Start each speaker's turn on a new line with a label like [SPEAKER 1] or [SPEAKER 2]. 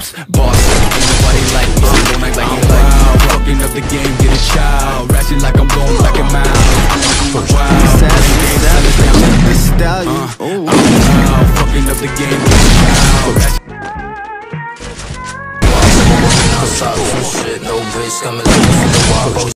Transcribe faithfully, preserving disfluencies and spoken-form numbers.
[SPEAKER 1] Psst, boss, ain't nobody like me, so don't act like you like me. Fucking up the game, get a child. Ratchet like I'm going back in mouth. Wow,
[SPEAKER 2] the stallion.
[SPEAKER 1] uh, I'm wild, fucking up the game, get a child. Ratchet.
[SPEAKER 3] Shit, no bitch coming like this in the wild.